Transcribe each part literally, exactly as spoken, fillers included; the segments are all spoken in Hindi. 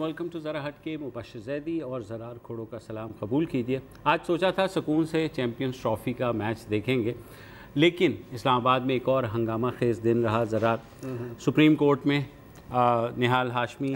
वेलकम टू ज़रा हट के मुबश्शिर ज़ैदी और ज़रार खोड़ो का सलाम कबूल कीजिए। आज सोचा था सुकून से चैम्पियंस ट्रॉफ़ी का मैच देखेंगे, लेकिन इस्लामाबाद में एक और हंगामा खेज़ दिन रहा। ज़रा सुप्रीम कोर्ट में आ, निहाल हाशमी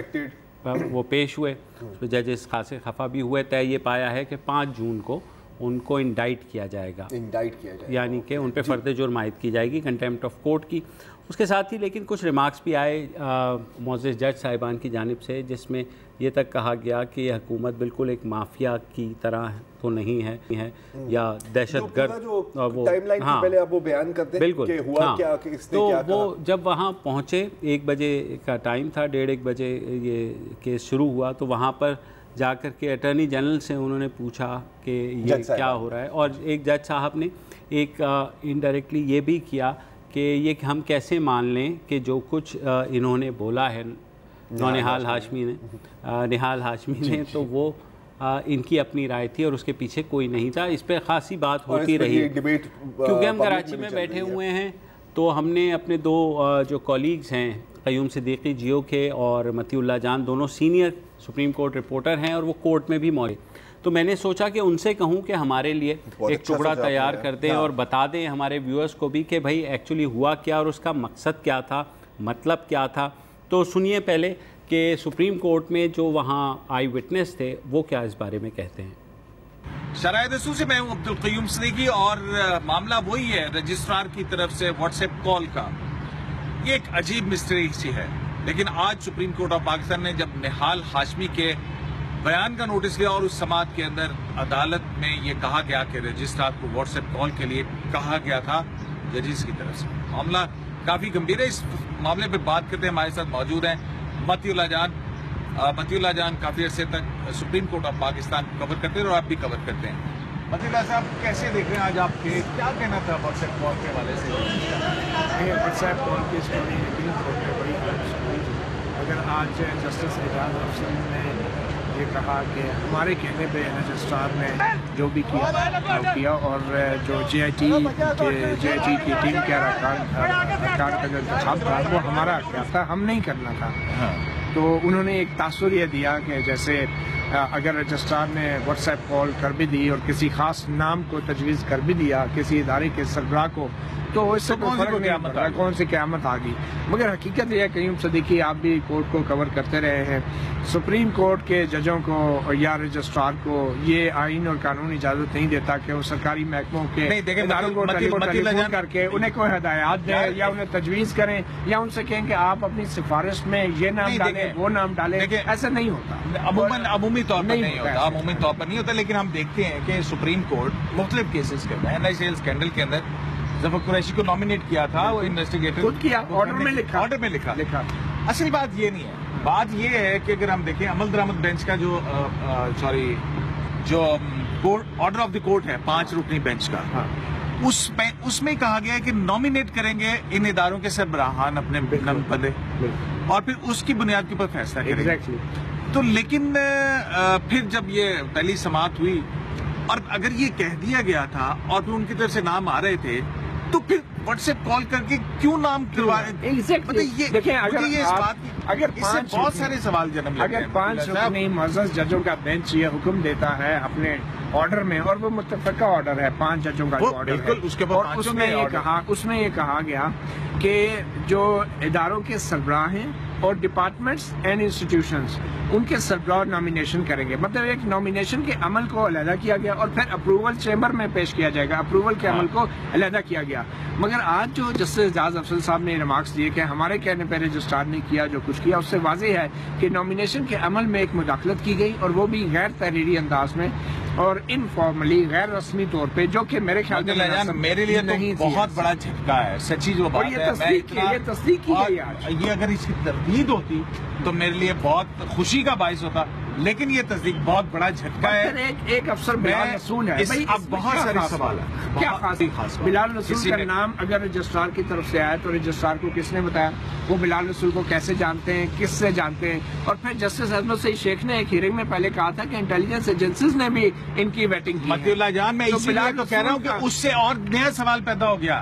आ, वो पेश हुए, तो जजेस खासे खफा भी हुए। तय ये पाया है कि पाँच जून को उनको इंडाइट किया जाएगा इंडाइट किया जाएगा यानी कि उन पे फ़र्द जुर्म आयद की जाएगी कंटेम्प्ट ऑफ कोर्ट की। उसके साथ ही लेकिन कुछ रिमार्क्स भी आए मोअज़्ज़िज़ जज साहिबान की जानिब से, जिसमें ये तक कहा गया कि यह हुकूमत बिल्कुल एक माफिया की तरह तो नहीं है, है या दहशत गर्द। वो टाइमलाइन हाँ, पहले आप वो बयान करते हैं बिल्कुल कि हुआ हाँ, क्या, कि इसने तो क्या वो कहा? जब वहाँ पहुँचे, एक बजे का टाइम था, डेढ़ एक बजे ये केस शुरू हुआ, तो वहाँ पर जाकर के अटर्नी जनरल से उन्होंने पूछा कि ये क्या हो रहा है। और एक जज साहब ने एक इनडायरेक्टली ये भी किया कि ये हम कैसे मान लें कि जो कुछ आ, इन्होंने बोला है निहाल हाशमी ने आ, निहाल हाशमी ने तो वो आ, इनकी अपनी राय थी और उसके पीछे कोई नहीं था। इस पर ख़ासी बात होती रही क्योंकि हम कराची में बैठे हुए हैं। तो हमने अपने दो आ, जो कॉलीग्स हैं, क़य्यूम सिद्दीकी जियो के और मतीउल्लाह जान, दोनों सीनियर सुप्रीम कोर्ट रिपोर्टर हैं और वो कोर्ट में भी मौजूद। तो मैंने सोचा कि उनसे कहूं कि हमारे लिए एक टुकड़ा तैयार कर दें और बता दें हमारे व्यूअर्स को भी कि भाई एक्चुअली हुआ क्या और उसका मकसद क्या था, मतलब क्या था। तो सुनिए पहले कि सुप्रीम कोर्ट में जो वहाँ आई विटनेस थे वो क्या इस बारे में कहते हैं। शराय दस्तूर से मैं हूँ अब्दुल क़य्यूम सिद्दीकी और मामला वही है रजिस्ट्रार की तरफ से व्हाट्सएप कॉल का। ये एक अजीब मिस्ट्री सी है, लेकिन आज सुप्रीम कोर्ट ऑफ पाकिस्तान ने जब निहाल हाशमी के बयान का नोटिस लिया और उस समाअत के अंदर अदालत में ये कहा गया कि रजिस्ट्रार को व्हाट्सएप कॉल के लिए कहा गया था जजेस की तरफ से। मामला काफी गंभीर है। इस मामले पे बात करते हैं, हमारे साथ मौजूद हैं मतीउल्लाह जान। मतीउल्लाह जान काफी अर्से तक supreme court of Pakistan cover करते हैं और आप भी कवर करते हैं। मतीउल्लाह साहब, कैसे देख रहे हैं आज आपके, क्या कहना था व्हाट्सएप कॉल के हवाले से? व्हाट्सएप कॉल की स्टोरी बड़ी अगर आज जस्टिस एजाज अफसर ने ये कहा कि हमारे कहने पे रजिस्ट्रार ने जो भी किया वो किया और जो J I T J I T की टीम के अरकान का जो इंतखाब था वो हमारा क्या था, हम नहीं करना था। हाँ। तो उन्होंने एक तासुर ये दिया कि जैसे अगर रजिस्ट्रार ने व्हाट्सएप कॉल कर भी दी और किसी खास नाम को तजवीज़ कर भी दिया किसी इदारे के सरबराह को, तो इससे कोई फर्क नहीं पड़ता कौन सी क़यामत आ गई। मगर हकीकत यह क़य्यूम सिद्दीकी, आप भी कोर्ट को कवर करते रहे हैं, सुप्रीम कोर्ट के जजों को या रजिस्ट्रार को ये आइन और कानून इजाज़त नहीं देता कि वो सरकारी महकमों के इदारों को टेलीफोन करके उन्हें कोई हदायत दें या उन्हें तजवीज़ करें या उनसे कहें कि आप अपनी सिफारिश में ये नाम डालें वो नाम डालें। ऐसा नहीं होता, अमूमन अमूमी तौर पर नहीं होता, अमूमी तौर पर नहीं होता। लेकिन हम देखते हैं कि सुप्रीम कोर्ट मुख्तलिफ केसेस के अंदर, N I C L scandal के अंदर जफर कुरैशी को नॉमिनेट किया था, वो इन्वेस्टिगेटर खुद किया, ऑर्डर में लिखा ऑर्डर में लिखा लिखा असली बात ये नहीं है। बात ये है कि अगर हम देखें अमल दरामद बेंच का जो सॉरी जो court order of the court है पांच रुकनी बेंच का, हाँ। उसमें उसमें कहा गया है कि नॉमिनेट करेंगे इन इदारों के सरबराहान अपने बंदे और फिर उसकी बुनियाद के ऊपर फैसला करेंगे। exactly. तो लेकिन फिर जब ये पहली समाअत हुई और अगर ये कह दिया गया था और फिर उनकी तरफ से नाम आ रहे थे, तो फिर व्हाट्सएप कॉल करके क्यों नाम करवा रहे? exactly. ये देखिए, अगर ये इस बात अगर इससे बहुत सारे सवाल जन्म लेते हैं। अगर पांच रुकनी मुअज़्ज़ज़ जजों का बेंच ये हुक्म देता है अपने ऑर्डर में, और वो मुत्तफ़क़ा ऑर्डर है पांच जजों का जो ऑर्डर है, उसके और उसमें ये कहा उसमें ये कहा गया कि जो इदारों के सरबराह हैं और डिपार्टमेंट्स एंड इंस्टीट्यूशंस उनके सरबराह नॉमिनेशन करेंगे। मतलब एक नॉमिनेशन के अमल को अलहदा किया गया और फिर अप्रूवल चैम्बर में पेश किया जाएगा, अप्रूवल के अमल को अलहदा किया गया। मगर आज जो जस्टिस एजाज अफसर साहब ने रिमार्क्स दिए कि हमारे कहने पर रजिस्ट्रार ने किया जो कुछ किया, उससे वाज़ेह है कि नॉमिनेशन के अमल में एक मुदाखलत की गई और वो भी गैर तहरीरी अंदाज में और इनफॉर्मली गैर रस्मी तौर पे, जो कि मेरे ख्याल में मेरे लिए तो बहुत बड़ा झटका है, सच्ची जो बात है। मैं ये तस्दीक की गई आज। ये अगर इसकी तरदीद होती तो मेरे लिए बहुत खुशी का बाइस होता, लेकिन ये तस्दीक बहुत बड़ा झटका है। एक, एक अफसर बिलाल रसूल है, अब बहुत सारे सवाल है, क्या खास बिलाल रसूल का नाम अगर रजिस्ट्रार की तरफ से आया तो रजिस्ट्रार को किसने बताया, वो बिलाल रसूल को कैसे जानते हैं, किससे जानते हैं? और फिर जस्टिस अहमद सईद शेख ने एक हियरिंग में पहले कहा था कि इंटेलिजेंस एजेंसीज ने भी इनकी वेटिंग की। मतीउल्लाह जान, मैं इसीलिए तो कह रहा हूँ कि उससे और नया सवाल पैदा हो गया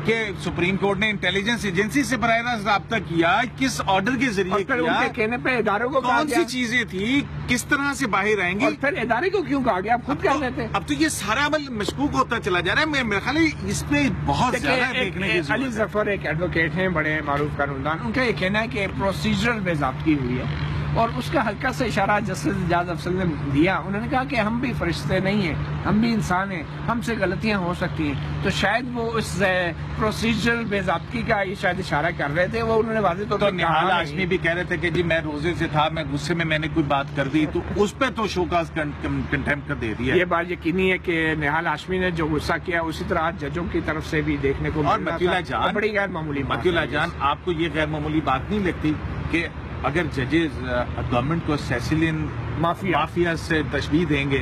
कि सुप्रीम कोर्ट ने इंटेलिजेंस एजेंसी से बराह रास्त रब्ता किया, किस ऑर्डर के जरिए किया, उनके कहने पे इदारों को कौन सी चीजें थी, किस तरह से बाहर आएंगी, और फिर इदारे को क्यों कहा गया, आप खुद कह लेते। अब तो ये सारा अमल मशकूक होता चला जा रहा है। मेरे ख्याल है इस पे बहुत ज्यादा देखने की अली जफर एक एडवोकेट हैं, बड़े मारूफ कानूनदान, उनका ये कहना है कि प्रोसीजरल बेज़ाब्तगी हुई है और उसका हल्का सा इशारा जस्टिस एजाज अफजल ने दिया। उन्होंने कहा कि हम भी फरिश्ते नहीं हैं, हम भी इंसान हैं, हमसे गलतियां हो सकती हैं। तो शायद वो उस प्रोसीजरल बेज़ाब्तगी का ये शायद इशारा कर रहे थे। वो उन्होंने वाज़ेह तौर पर निहाल हाशमी भी कह रहे थे कि जी मैं रोजे से था, मैं गुस्से में मैंने कोई बात कर दी, तो उस पर तो शोकाज कंटेम्प्ट कर दे दिया। ये बात यकीनी है कि निहाल हाशमी ने जो गुस्सा किया उसी तरह जजों की तरफ से भी देखने को और मतीला जान, बड़ी गैर मामूली मतीला जान, आपको ये गैर मामूली बात नहीं लगती कि अगर जजेस गवर्नमेंट को सेसिलियन माफिया माफिया से तशबीह देंगे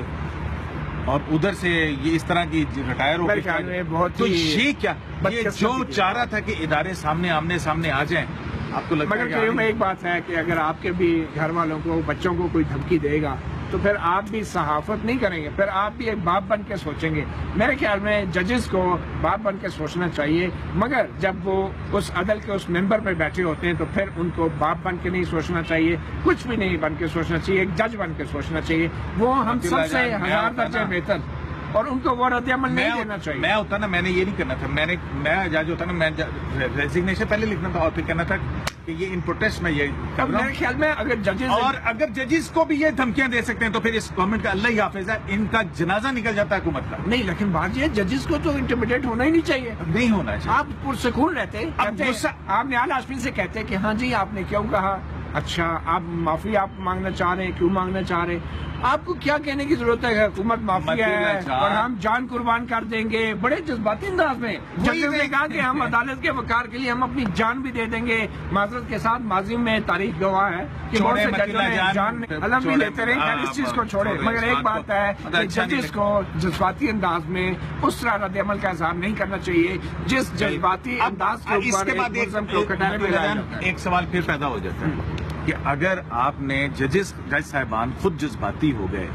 और उधर से ये इस तरह की रिटायर हो गए, तो ये क्या, ये जो चाह रहा था कि इदारे सामने आमने सामने आ जाएं, आपको लगता है? मगर में एक बात है कि अगर आपके भी घर वालों को, बच्चों को कोई धमकी देगा तो फिर आप भी सहाफत नहीं करेंगे, फिर आप भी एक बाप बन के सोचेंगे। मेरे ख्याल में जजेस को बाप बन के सोचना चाहिए, मगर जब वो उस अदल के उस मेंबर पे बैठे होते हैं तो फिर उनको बाप बन के नहीं सोचना चाहिए, कुछ भी नहीं बन के सोचना चाहिए, एक जज बन के सोचना चाहिए। वो हम सबसे हजार दर्जे बेहतर, और उनको वो रद्द-ए-अमल नहीं देना चाहिए। मैं होता ना, मैंने ये नहीं करना था, मैंने मैं जज होता ना, मैं रेजिग्नेशन पहले लिखना था और फिर कहना था कि ये इन प्रोटेस्ट में ये कर रहा हूं। मेरे ख्याल में अगर जजेस और अगर जजेस को भी ये धमकियां दे सकते हैं तो फिर इस गवर्नमेंट का अल्लाह ही हाफिज है, इनका जनाजा निकल जाता है हुकूमत का। नहीं, लेकिन बात ये जजेस को तो इंटिमिडेट होना ही नहीं चाहिए, नहीं होना चाहिए। आप पुरसुकून रहते, आप निहाल हाशमी से कहते हैं कि हाँ जी आपने क्यों कहा, अच्छा आप माफी आप मांगना चाह रहे हैं, क्यों मांगना चाह रहे हैं, आपको क्या कहने की जरूरत है, हुकूमत माफिया है और हम जान कुर्बान कर देंगे। बड़े जज्बाती अंदाज में जजेस ने कहा कि हम अदालत के वकार के लिए हम अपनी जान भी दे देंगे। माजरत के साथ माजी में तारीख गवाह है कि बहुत से जजों ने जान अलग भी लेते रहे, इस चीज को छोड़े। मगर एक बात है कि जजेस को जज्बाती अंदाज में उस तरह रद्द अमल का इजहार नहीं करना चाहिए जिस जज्बाती अंदाज के ऊपर। एक सवाल फिर पैदा हो जाता है कि अगर आपने जजेस जज साहिबान खुद जज्बाती हो गए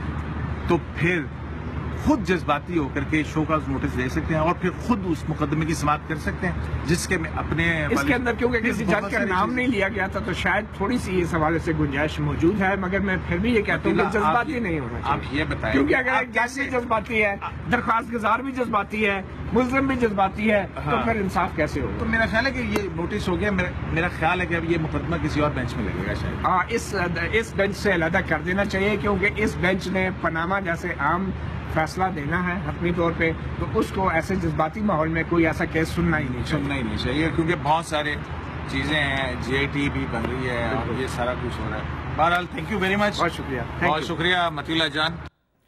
तो फिर खुद जज्बाती होकर के शोकाज नोटिस दे सकते हैं और फिर खुद उस मुकदमे की समाअत कर सकते हैं, जिसके में अपने इसके अंदर क्योंकि किसी जज का नाम नहीं लिया गया था तो शायद थोड़ी सी इस हवाले से गुंजाइश मौजूद है। मगर मैं फिर भी ये कहता हूँ कि जज्बाती नहीं होना चाहिए। आप ये बताएं, क्योंकि अगर एक जज भी जज्बाती है, दरख्वास्त गुजार भी जज्बाती है, मुल्जिम भी जज्बाती है, तो फिर इंसाफ कैसे होगा? तो मेरा ख्याल है कि ये नोटिस हो गया, मेरा ख्याल है कि अब ये मुकदमा किसी और बेंच में लगेगा शायद। हाँ, इस इस बेंच से अलग कर देना चाहिए क्योंकि इस बेंच ने पनामा जैसे आम फैसला देना है हतमी तौर पे, तो उसको ऐसे जज्बाती माहौल में कोई ऐसा केस सुनना ही नहीं सुनना ही नहीं चाहिए क्योंकि बहुत सारे चीजें हैं, जी आई टी भी बन रही है और ये सारा कुछ हो रहा है। बहरहाल थैंक यू वेरी मच, बहुत शुक्रिया, बहुत शुक्रिया मतीला जान।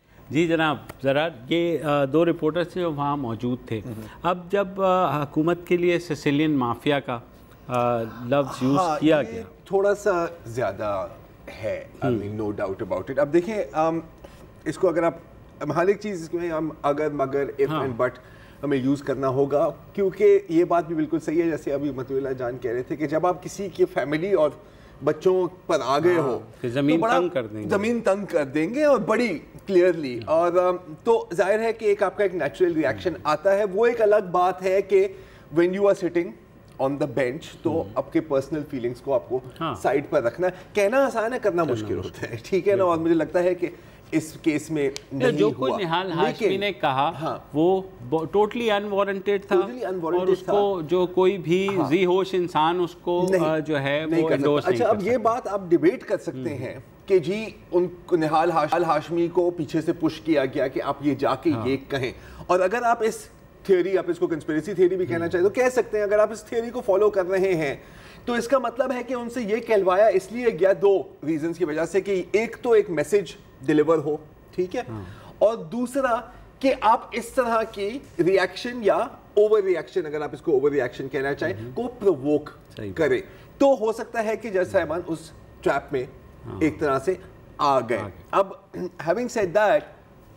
जी जनाब, ज़रा ये दो रिपोर्टर्स थे जो वहाँ मौजूद थे। अब जब हुकूमत के लिए सिसिलियन माफिया का लफ्ज़ यूज़ हाँ, किया गया, थोड़ा सा ज़्यादा है, I mean no doubt about it. अब देखें, इसको अगर आप हर एक चीज़ में हम अगर मगर इफ एंड बट हमें यूज़ करना होगा, क्योंकि ये बात भी बिल्कुल सही है जैसे अभी मतुल्ला जान कह रहे थे कि जब आप किसी की फैमिली और बच्चों पर आ गए हो जमीन तो तंग कर देंगे, जमीन तंग कर देंगे और बड़ी क्लियरली, और तो जाहिर है कि एक आपका एक नेचुरल रिएक्शन आता है। वो एक अलग बात है कि when you are sitting on the bench तो आपके पर्सनल फीलिंग्स को आपको साइड पर रखना, कहना आसान है, करना मुश्किल होता है, ठीक है ना। और मुझे लगता है कि इस केस में नहीं जो कोई निहाल हाशमी ने कहा हाँ, वो टोटली अनवारंटेड था, totally और उसको था। जो कोई भी हाँ, जी होश इंसान उसको जो है वो एंडोर्स नहीं। अच्छा, अब ये बात आप डिबेट कर सकते हैं कि जी उन निहाल हाशमी को पीछे से पुश किया गया कि आप ये जाके हाँ, ये कहें, और अगर आप इस थियोरी, आप इसको कंस्पिरेसी थियोरी भी कहना चाहिए तो कह सकते हैं। अगर आप इस थियोरी को फॉलो कर रहे हैं तो इसका मतलब है कि उनसे ये कहलवाया इसलिए गया दो रीजंस की वजह से कि एक तो एक मैसेज डिलीवर हो, ठीक है, और दूसरा कि आप इस तरह की रिएक्शन या ओवर रिएक्शन, अगर आप इसको ओवर रिएक्शन कहना चाहें, को प्रोवोक करें। तो हो सकता है कि जज साहिबान उस ट्रैप में एक तरह से आ गए। अब हैविंग सेड दैट,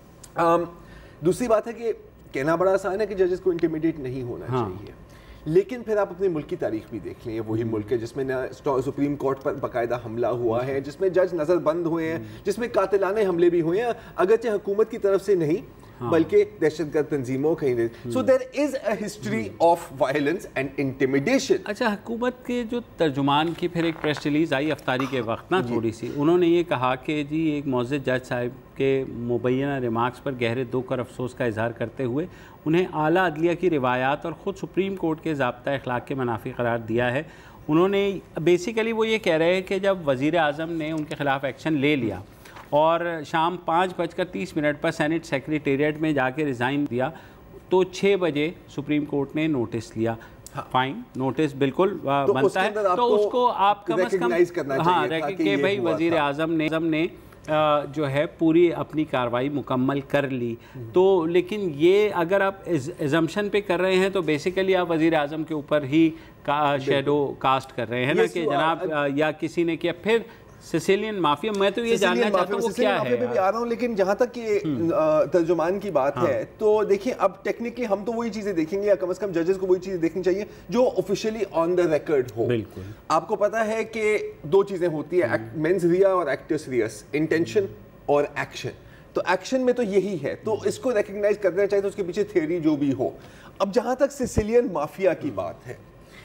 दूसरी बात है कि कहना बड़ा आसान है कि जजेस को इंटिमिडेट नहीं होना हाँ, चाहिए, लेकिन फिर आप अपने मुल्क की तारीख भी देख लें। वही मुल्क है जिसमें ना सुप्रीम कोर्ट पर बाकायदा हमला हुआ है, जिसमें जज नज़रबंद हुए हैं, जिसमें कातिलाने हमले भी हुए हैं, अगरचे हुकूमत की तरफ से नहीं, बल्कि दहशतगर्द तंजीमों कहीं। So there is a history of violence and intimidation. अच्छा, हुकूमत के जो तर्जुमान की फिर एक प्रेस रिलीज़ आई अफ्तारी के वक्त ना थोड़ी सी, उन्होंने ये कहा कि जी एक मौजूद जज साहब के मुबैना रिमार्क्स पर गहरे दुख और अफसोस का इजहार करते हुए उन्हें आला अदलिया की रिवायात और ख़ुद सुप्रीम कोर्ट के ज़ाब्ता अखलाक के मनाफी करार दिया है। उन्होंने बेसिकली वो ये कह रहे हैं कि जब वज़ीर आज़म ने उनके ख़िलाफ़ एक्शन ले लिया और शाम पाँच बजकर तीस मिनट पर सेनेट सेक्रेटेरिएट में जाके रिज़ाइन दिया, तो छः बजे सुप्रीम कोर्ट ने नोटिस लिया। हाँ। फाइन, नोटिस बिल्कुल तो बनता है, तो उसको आप कम अज़ कम हाँ कि भाई वज़ीर आज़म ने ने जो है पूरी अपनी कार्रवाई मुकम्मल कर ली। तो लेकिन ये अगर आप एजम्पशन पे कर रहे हैं तो बेसिकली आप वज़ीर आज़म के ऊपर ही का शेडो कास्ट कर रहे हैं ना कि जनाब या किसी ने किया। फिर सिसिलियन माफिया, मैं तो ये जानना चाहता हूँ वो क्या है। पे भी आ रहा हूँ, लेकिन जहाँ तक ये तर्जुमान की बात हाँ। है, तो देखिए अब टेक्निकली हम तो वही चीज़ें देखेंगे या कम से कम जजेस को वही चीज़ें देखनी चाहिए जो ऑफिशियली ऑन द रिकॉर्ड हो। बिल्कुल, आपको पता है कि दो चीज़ें होती है, मेंस रिया और एक्टर्स रियस, इंटेंशन और एक्शन। तो एक्शन में तो यही है, तो इसको रिकग्नाइज करना चाहिए, तो उसके पीछे थियोरी जो भी हो। अब जहाँ तक सिसिलियन माफिया की बात है,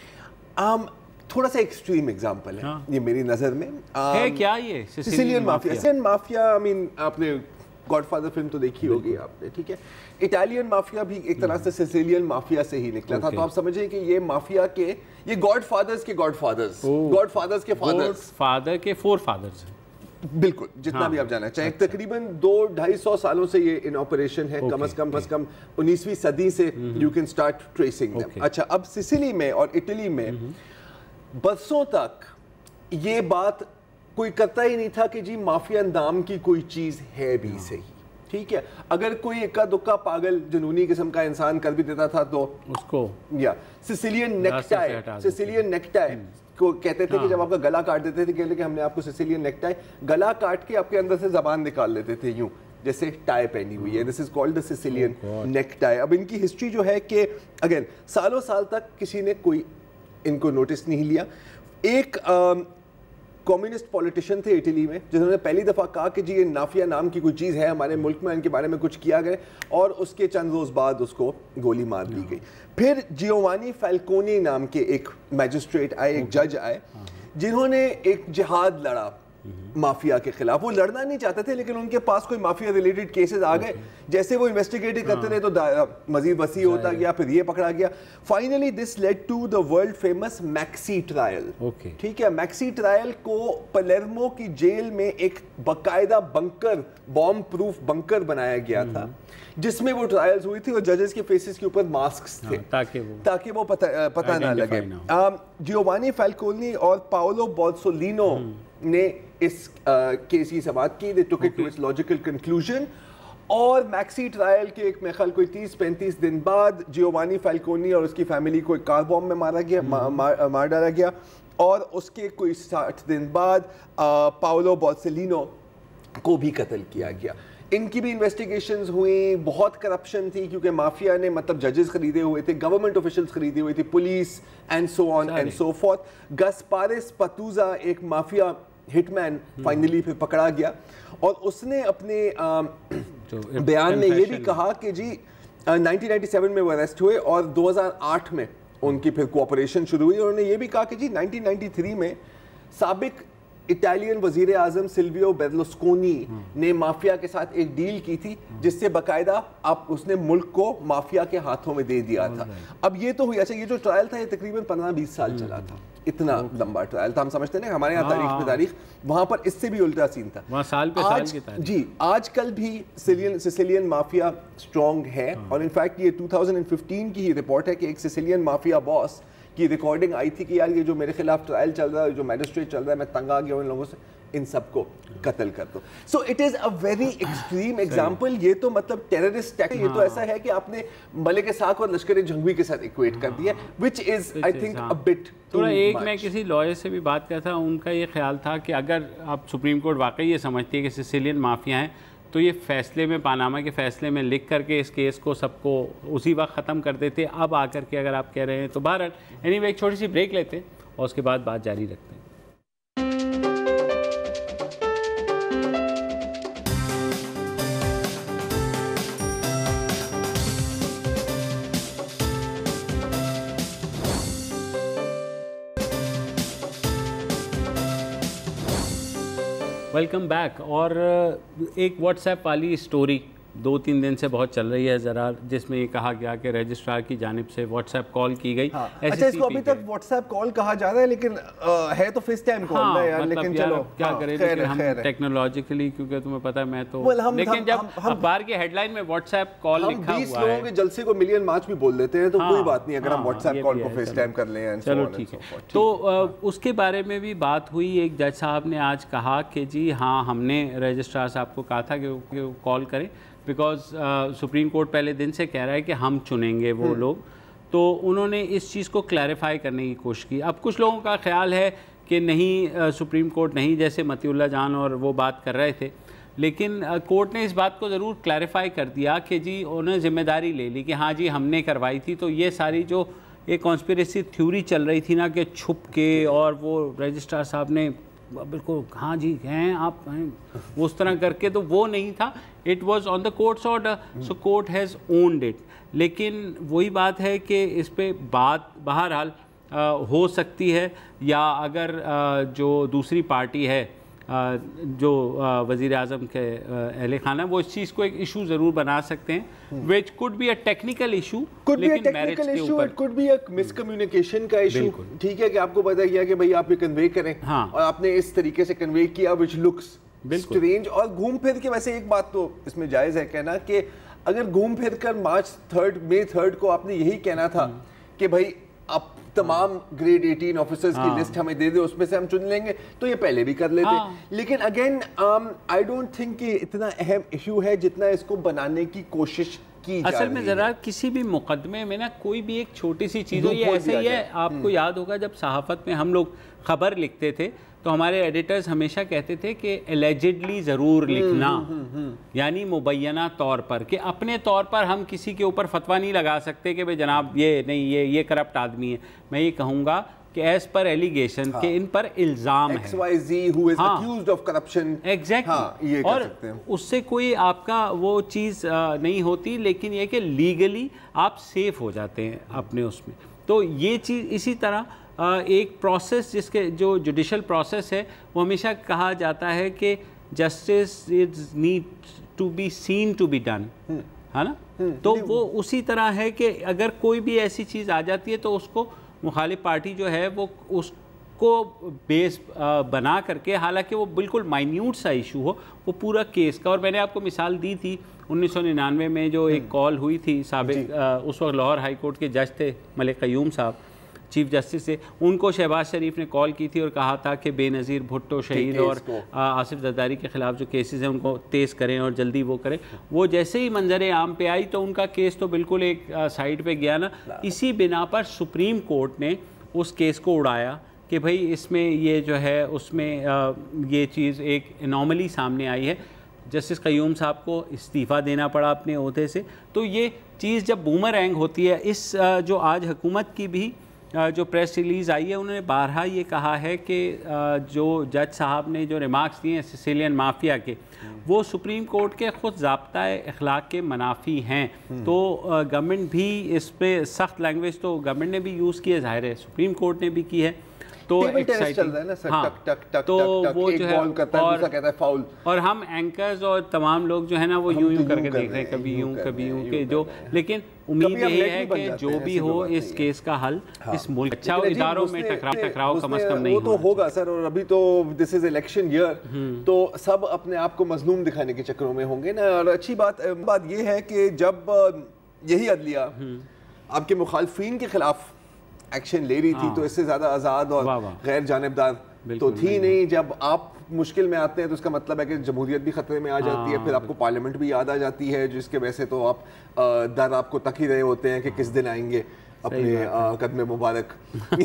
आम थोड़ा सा एक्सट्रीम एग्जांपल है हाँ। ये मेरी नज़र में um, है क्या ये Sicilian mafia. Sicilian mafia I mean आपने गॉडफादर फिल्म तो देखी होगी आपने, ठीक है। इटालियन माफिया भी एक तरह से सिसिलियन माफिया से ही निकला था। तो आप समझिए कि ये माफिया के ये गॉडफादर्स के गॉडफादर्स गॉडफादर्स के फादर्स फादर के फोर फादर्स, बिल्कुल, जितना हाँ। भी आप जाना चाहें। अच्छा। तकरीबन दो ढाई सौ सालों से ये इन ऑपरेशन है, कम से कम कम से कम उन्नीसवीं सदी से you can start tracing them. अच्छा, अब सिसिली में और इटली में बरसों तक ये बात कोई करता ही नहीं था कि जी माफिया नाम की कोई चीज है भी सही, ठीक है। अगर कोई इक्का दुक्का पागल जुनूनी किस्म का इंसान कर भी देता था तो उसको या सिसिलियन नेकटाई, सिसिलियन नेकटाई को कहते थे हाँ। कि जब आपका गला काट देते थे, कहते कि हमने आपको सिसिलियन नेकटाई, गला काट के आपके अंदर से जबान निकाल लेते थे यूं जैसे टाई पहनी हुई है। This is called the Sicilian necktie. अब इनकी हिस्ट्री जो है कि अगेन सालों साल तक किसी ने कोई इनको नोटिस नहीं लिया। एक कम्युनिस्ट पॉलिटिशियन थे इटली में जिन्होंने पहली दफ़ा कहा कि जी ये नाफिया नाम की कोई चीज़ है हमारे मुल्क में, इनके बारे में कुछ किया गया, और उसके चंद रोज़ बाद उसको गोली मार दी गई। फिर जियोवानी फैल्कोनी नाम के एक मैजिस्ट्रेट आए, एक जज आए, जिन्होंने एक जिहाद लड़ा माफिया के खिलाफ। वो लड़ना नहीं चाहते थे, लेकिन उनके पास कोई माफिया रिलेटेड केसेस आ गए। जैसे वो इन्वेस्टिगेट करते रहे तो मजीद वसी होता गया, फिर ये पकड़ा गया। Finally this led to the world famous maxi trial. ठीक है, मैक्सी ट्रायल को पलेर्मो की जेल में एक बाकायदा बंकर, बॉम्ब प्रूफ बंकर बनाया गया था, जिसमें वो ट्रायल्स हुई थी और जजेस के फेसेस के ऊपर मास्क थे ताकि वो ताकि वो पता पता ना लगे। जियोवानी फैल्कोनी और पाओलो बोल्सोलिनो ने इस केस की समाअत की। They took it to its logical conclusion, और मैक्सी ट्रायल के एक मेरे ख्याल कोई तीस पैंतीस दिन बाद जियोवानी फैल्कोनी और उसकी फैमिली को एक कार बॉम्ब में मारा गया, मा, मार, मार डाला गया। और उसके कोई साठ दिन बाद पाओलो बोल्सोलिनो को भी कत्ल किया गया। इनकी भी इन्वेस्टिगेशंस हुई, बहुत करप्शन थी क्योंकि माफिया ने मतलब जजेस खरीदे हुए थे, गवर्नमेंट ऑफिशियल्स खरीदे हुए थे, police and so on and so forth. Gaspare Spatuzza एक माफिया हिटमैन फाइनली फिर पकड़ा गया, और उसने अपने बयान में ये भी कहा कि जी नाइनटीन नाइंटी सेवन में वो अरेस्ट हुए और दो हज़ार आठ में उनकी फिर कोऑपरेशन शुरू हुई। उन्होंने ये भी कहा कि जी नाइनटीन नाइंटी थ्री में साबिक इटालियन वजीर आजम सिल्वियो बेर्लुस्कोनी ने माफिया के साथ एक डील की थी, जिससे बाकायदा आप उसने मुल्क को माफिया के हाथों में दे दिया था। अब ये तो हुई। अच्छा, ये जो ट्रायल था ये तकरीबन पंद्रह बीस साल चला था, इतना लंबा ट्रायल था। हम समझते हैं हमारे यहाँ तारीख पे तारीख, वहां पर इससे भी उल्टा सीन था। वहाँ साल पे साल की तारीख। जी, आजकल भी सिसिलियन सिसिलियन माफिया स्ट्रॉन्ग है, और इनफैक्ट ये टू थाउजेंड फिफ्टीन की ही रिपोर्ट है कि एक सिसिलियन माफिया बॉस की रिकॉर्डिंग आई थी कि यार ये जो मेरे खिलाफ ट्रायल चल रहा है, जो मैजिस्ट्रेट चल रहा है, मैं तंग आ गया हूं इन लोगों से, इन सबको कत्ल कर दो। So it is a very extreme example. ये तो मतलब टेररिस्ट टैक्स, ये तो ऐसा है कि आपने मलिक साख और लश्कर जंगवी के साथ इक्वेट कर दिया, which is I think a bit थोड़ा। एक मैं किसी लॉयर से भी बात करता था, उनका ये ख्याल था कि अगर आप सुप्रीम कोर्ट वाकई ये समझती है कि सिसिलियन माफिया हैं, तो ये फैसले में, पानामा के फैसले में लिख करके इस केस को सबको उसी वक्त ख़त्म कर देते। अब आकर के अगर आप कह रहे हैं तो बहरहाल एनीवे एक छोटी सी ब्रेक लेते हैं और उसके बाद बात जारी रखते हैं। Welcome back. और एक व्हाट्सएप वाली स्टोरी दो तीन दिन से बहुत चल रही है ज़रा, जिसमें ये कहा गया कि रजिस्ट्रार की जानिब से व्हाट्सएप कॉल की गई। हाँ। अच्छा, इसको अभी तक व्हाट्सएप कॉल कहा जा रहा है, लेकिन आ, है तो फेस टाइम कॉल हाँ, है यार, मतलब लेकिन यार, चलो क्या हाँ, करें, लेकिन हम टेक्नोलॉजिकली, क्योंकि तुम्हें पता है मैं तो well, हम, लेकिन हम, जब हम, हम, अखबार की हेडलाइन में व्हाट्सएप कॉल लिखा हुआ है, बीस लोगों के जलसे को मिलियन मार्च भी बोल देते हैं, तो कोई बात नहीं अगर हम व्हाट्सएप कॉल को फेस टाइम कर लें। चलो ठीक है। तो उसके बारे में भी बात हुई। एक जज साहब ने आज कहा कि जी हाँ, हमने रजिस्ट्रार साहब को कहा था कि कॉल करें, बिकॉज सुप्रीम कोर्ट पहले दिन से कह रहा है कि हम चुनेंगे वो लोग। तो उन्होंने इस चीज़ को क्लैरिफाई करने की कोशिश की। अब कुछ लोगों का ख्याल है कि नहीं, सुप्रीम कोर्ट नहीं, जैसे मतीउल्लाह जान और वो बात कर रहे थे, लेकिन कोर्ट ने इस बात को ज़रूर क्लैरिफाई कर दिया कि जी उन्होंने जिम्मेदारी ले ली कि हाँ जी हमने करवाई थी। तो ये सारी जो एक कॉन्स्पिरेसी थ्योरी चल रही थी ना कि छुप के, और वो रजिस्ट्रार साहब ने बिल्कुल हाँ जी हैं आप हैं उस तरह करके, तो वो नहीं था। It was on the court's order, so court has owned it. लेकिन वही बात है कि इस पे बात बहरहाल हो सकती है, या अगर आ, जो दूसरी पार्टी है आ, जो वज़ीर आज़म के अहले खाना, वो इस चीज़ को एक इशू ज़रूर बना सकते हैं, which could be a technical issue, लेकिन मैरिज के ऊपर कुड बी अ मिसकम्युनिकेशन का इशू। ठीक है कि आपको पता गया कि भाई आप ये कन्वे करें, हाँ, और आपने इस तरीके से कन्वे किया विच लुक्स स्ट्रेंज। और घूम फिर के, वैसे एक बात तो इसमें जायज़ है कहना कि अगर घूम फिर कर मार्च थर्ड मई थर्ड को आपने यही कहना था कि भाई आप तमाम ग्रेड अठारह ऑफिसर्स की लिस्ट हमें दे दे, उसमें से हम चुन लेंगे, तो ये पहले भी कर लेते। हाँ। लेकिन अगेन आई डोंट थिंक कि इतना अहम इशू है जितना इसको बनाने की कोशिश की जा असल में रही ज़रा है। किसी भी मुकदमे में ना कोई भी एक छोटी सी चीज़ हो, ये ऐसे ही है। आपको याद होगा जब सहाफ़त में हम लोग खबर लिखते थे तो हमारे एडिटर्स हमेशा कहते थे कि एलिजिडली ज़रूर लिखना, यानी मुबैना तौर पर, कि अपने तौर पर हम किसी के ऊपर फतवा नहीं लगा सकते कि भाई जनाब ये नहीं, ये ये करप्ट आदमी है। मैं ये कहूँगा कि एज पर एलिगेशन हाँ। के इन पर इल्ज़ाम है, X Y Z who is accused of corruption। Exactly हाँ, ये कर सकते हैं। उससे कोई आपका वो चीज़ नहीं होती, लेकिन ये कि लीगली आप सेफ हो जाते हैं अपने उसमें। तो ये चीज़ इसी तरह एक प्रोसेस, जिसके जो जुडिशल प्रोसेस है, वो हमेशा कहा जाता है कि justice is need to be seen to be done, है ना। तो वो उसी तरह है कि अगर कोई भी ऐसी चीज़ आ जाती है तो उसको मुखालिफ पार्टी जो है वो उसको बेस बना करके, हालांकि वो बिल्कुल माइन्यूट सा इशू हो, वो पूरा केस का। और मैंने आपको मिसाल दी थी उन्नीस सौ निन्यानवे में जो एक कॉल हुई थी, साबिक उस वक्त लाहौर हाई कोर्ट के जज थे मलिक क़य्यूम साहब, चीफ जस्टिस से, उनको शहबाज शरीफ ने कॉल की थी और कहा था कि बेनज़ीर भुट्टो शहीद और आसिफ जरदारी के ख़िलाफ़ जो केसेस हैं उनको तेज़ करें और जल्दी वो करें। वो जैसे ही मंजर आम पे आई तो उनका केस तो बिल्कुल एक साइड पे गया ना। इसी बिना पर सुप्रीम कोर्ट ने उस केस को उड़ाया कि भाई इसमें ये जो है उसमें ये चीज़ एक एनॉमली सामने आई है, जस्टिस क़य्यूम साहब को इस्तीफ़ा देना पड़ा अपने ओहदे से। तो ये चीज़ जब बूमरैंग होती है, इस जो आज हुकूमत की भी जो प्रेस रिलीज़ आई है, उन्होंने बारहा ये कहा है कि जो जज साहब ने जो रिमार्क्स दिए हैं सिसिलियन माफिया के, वो सुप्रीम कोर्ट के ख़ुद ज़ाब्ता अखलाक के मनाफी हैं। तो गवर्नमेंट भी इस पर सख्त लैंग्वेज तो गवर्नमेंट ने भी यूज़ की है, ज़ाहिर है सुप्रीम कोर्ट ने भी की है। तो चल रहा है ना सर, हाँ, टक टक टक तो टक टक, वो एक जो है बॉल करता है, दूसरा कहता है फाउल, और हम एंकर्स और तमाम लोग जो है ना वो यूं यूं करके देख रहे हैं, कभी यूं कभी यूं के जो। लेकिन उम्मीद यही है कि जो भी हो इस केस का हल इस मुल्क अच्छा इदारों में टकराव टकराव कम अज कम नहीं वो तो होगा सर। और अभी तो दिस इज इलेक्शन ईयर, तो सब अपने आप को मजलूम दिखाने के चक्करों में होंगे ना। और अच्छी बात बात ये है कि जब यही अदलिया आपके मुखालफिन के खिलाफ एक्शन ले रही थी, तो इससे ज़्यादा आज़ाद और गैर जानिबदार तो थी नहीं। जब आप मुश्किल में आते हैं तो इसका मतलब है कि जमहूरियत भी ख़तरे में आ जाती है, फिर आपको पार्लियामेंट भी याद आ जाती है, जिसके वजह से तो आप दर आपको तक ही रहे होते हैं कि किस दिन आएंगे अपने कदम मुबारक।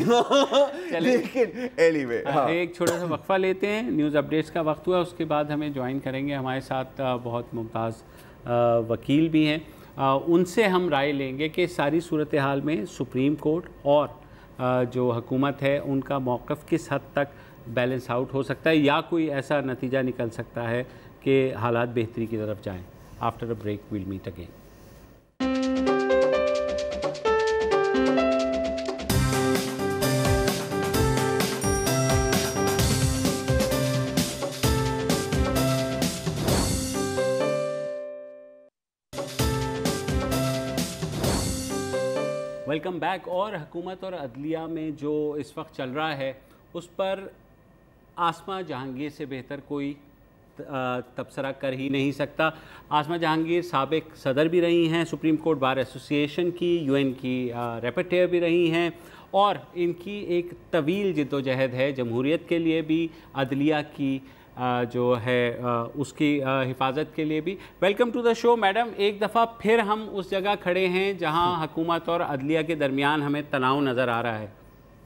लेकिन एनीवे एक छोटा सा वक्फा लेते हैं, न्यूज़ अपडेट्स का वक्त हुआ, उसके बाद हमें ज्वाइन करेंगे हमारे साथ बहुत मुमताज़ वकील भी हैं, उनसे हम राय लेंगे कि सारी सूरत हाल में सुप्रीम कोर्ट और जो हुकूमत है उनका मौक़िफ़ किस हद तक बैलेंस आउट हो सकता है, या कोई ऐसा नतीजा निकल सकता है कि हालात बेहतरी की तरफ जाएं। After a break we'll meet again. Welcome back. और हुकूमत और अदलिया में जो इस वक्त चल रहा है उस पर आसमा जहांगीर से बेहतर कोई तबसरा कर ही नहीं सकता। आसमा जहांगीर साबिक सदर भी रही हैं सुप्रीम कोर्ट बार एसोसिएशन की, यूएन की रेपेटेयर भी रही हैं और इनकी एक तवील जिद्दोजहद है जमहूरियत के लिए भी, अदलिया की जो है उसकी हिफाजत के लिए भी। Welcome to the show madam. एक दफ़ा फिर हम उस जगह खड़े हैं जहां हुकूमत और अदलिया के दरमियान हमें तनाव नज़र आ रहा है।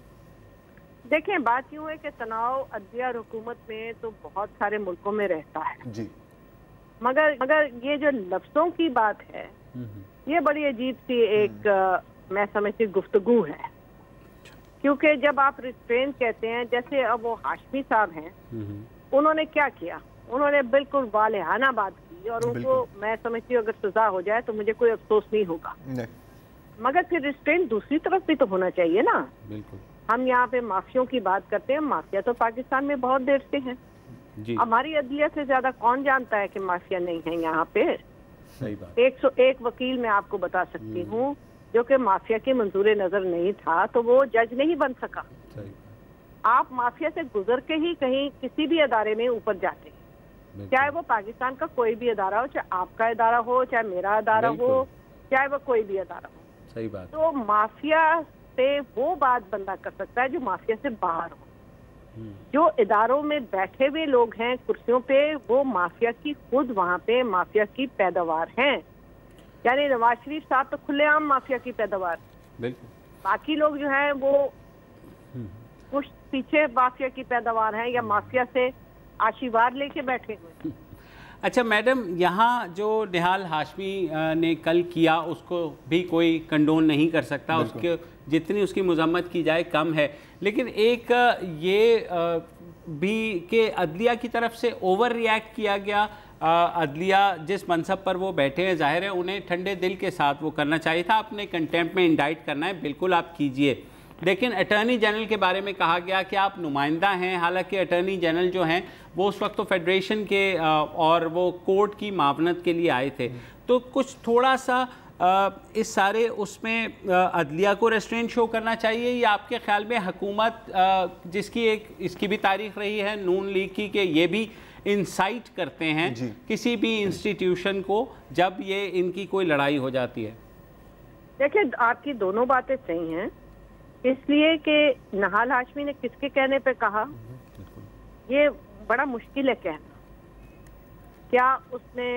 देखें, बात यूँ है कि तनाव अदलिया और हुकूमत में तो बहुत सारे मुल्कों में रहता है जी, मगर मगर ये जो लफ्ज़ों की बात है ये बड़ी अजीब सी एक आ, मैं समझती गुफ्तगू है, क्योंकि जब आप रिस्ट्रेन कहते हैं, जैसे अब वो हाशमी साहब हैं, उन्होंने क्या किया, उन्होंने बिल्कुल वालेहाना बात की और उनको मैं समझती हूँ अगर सजा हो जाए तो मुझे कोई अफसोस नहीं होगा, मगर फिर रिस्ट्रेन दूसरी तरफ भी तो होना चाहिए ना। बिल्कुल। हम यहाँ पे माफियों की बात करते हैं, माफिया तो पाकिस्तान में बहुत देर से है जी। हमारी अदलिया से ज्यादा कौन जानता है कि माफिया नहीं है यहाँ पे। सही बात। एक सौ एक वकील मैं आपको बता सकती हूँ जो कि माफिया के मंजूर नजर नहीं था तो वो जज नहीं बन सका। सही। आप माफिया से गुजर के ही कहीं किसी भी अदारे में ऊपर जाते हैं, चाहे वो पाकिस्तान का कोई भी अदारा हो, चाहे आपका अदारा हो, चाहे मेरा अदारा हो, चाहे वो कोई भी अदारा हो। सही बात। तो माफिया से वो बात बंदा कर सकता है जो माफिया से बाहर हो। जो इदारों में बैठे हुए लोग हैं कुर्सियों पे, वो माफिया की खुद वहाँ पे माफिया की पैदावार हैं। यानी नवाज शरीफ साहब तो खुलेआम माफिया की पैदावार, बिल्कुल। बाकी लोग जो हैं वो कुछ पीछे माफिया की पैदावार हैं या माफिया से आशीर्वाद लेके बैठे हुए। अच्छा मैडम, यहाँ जो निहाल हाशमी ने कल किया उसको भी कोई कंडोन नहीं कर सकता, उसके जितनी उसकी मजम्मत की जाए कम है, लेकिन एक ये भी कि अदलिया की तरफ से ओवर रिएक्ट किया गया। अदलिया जिस मनसब पर वो बैठे हैं, जाहिर है उन्हें ठंडे दिल के साथ वो करना चाहिए था, अपने कंटेम्प्ट में इंडाइट करना है, बिल्कुल आप कीजिए, लेकिन अटर्नी जनरल के बारे में कहा गया कि आप नुमाइंदा हैं, हालांकि अटर्नी जनरल जो हैं वो उस वक्त तो फेडरेशन के और वो कोर्ट की मावनत के लिए आए थे, तो कुछ थोड़ा सा इस सारे उसमें अदलिया को रेस्ट्रेंट शो करना चाहिए, या आपके ख्याल में हुकूमत जिसकी एक इसकी भी तारीख रही है नून लीग की कि ये भी इंसाइट करते हैं किसी भी इंस्टीट्यूशन को जब ये इनकी कोई लड़ाई हो जाती है? देखिए, आपकी दोनों बातें सही हैं, इसलिए कि निहाल हाशमी ने किसके कहने पे कहा ये बड़ा मुश्किल है कहना। क्या उसने